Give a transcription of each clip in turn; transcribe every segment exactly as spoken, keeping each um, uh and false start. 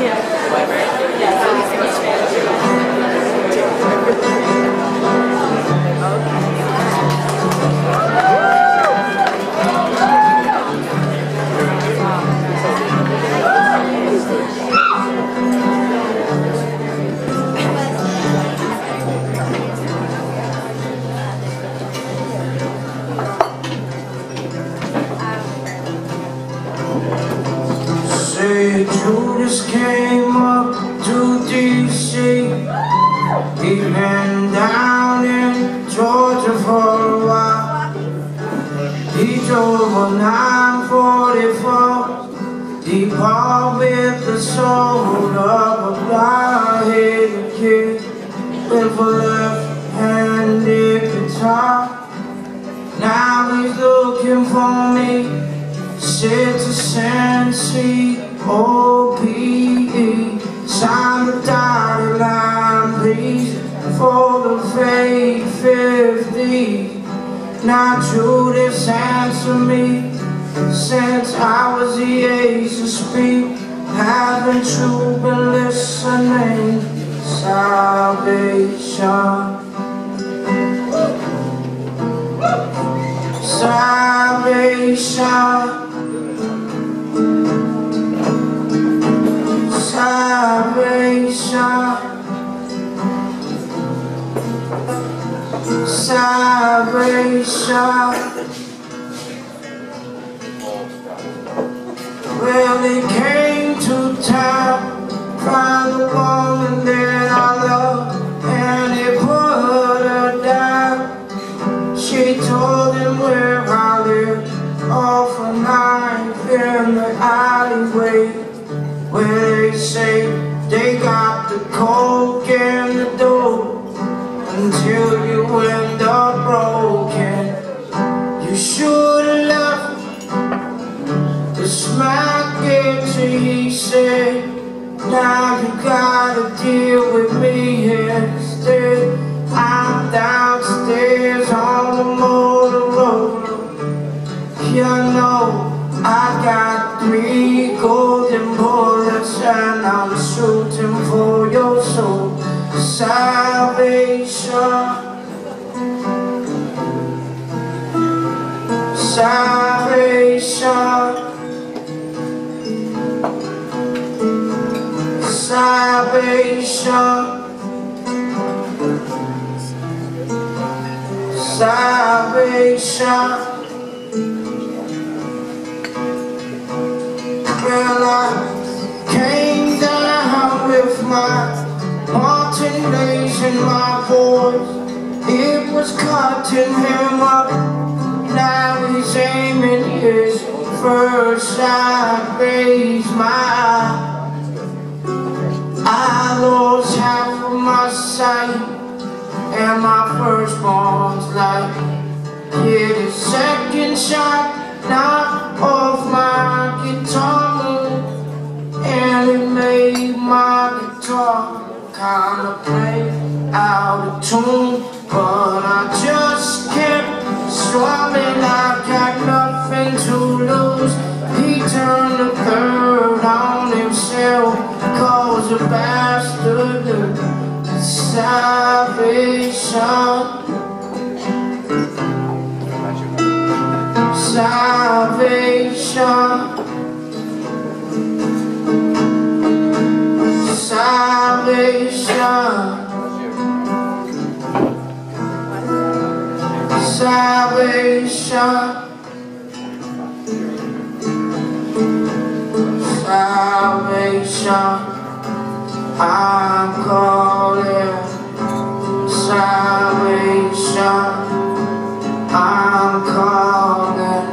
Judas came up to D C. He been down in Georgia for a while. He drove a nine forty-four, depart with the soul of a blind-headed kid with a left-handed guitar. Now he's looking for me. Citizen C O P E, sign the dotted line, please, for the fake fifty. Now Judas, answer me, since I was the age to speak, haven't you been listening? Salvation, salvation, salvation, salvation. Well, he came to town, found the woman that I love, and he put her down. She told him where I live, off a knife in the alleyway, where they say they got the coke in the door. Until you end up broken, you should've left the smack it, he said. Now you gotta deal with me instead. I'm downstairs on the Motorola. You know I got three golden bullets and I'm shooting for your soul. Salvation, salvation, salvation, salvation. Well, I came down with my Martinez in my voice. It was cutting him up. Now he's aiming his first shot. Raised my eye. I lost half of my sight, and my firstborn's life. Get a second shot, knocked off my guitar, and it made my guitar kinda play out of tune. But I just kept strumming, I got nothing to lose. He turned the third on himself, cause a bastard. Salvation, salvation, salvation, salvation, salvation. I'm calling salvation. I'm calling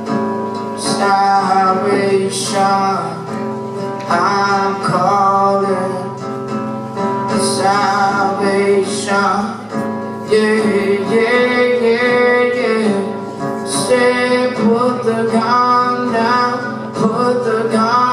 salvation. I'm calling salvation. Yeah, yeah, yeah, yeah. Say, put the gun down, put the gun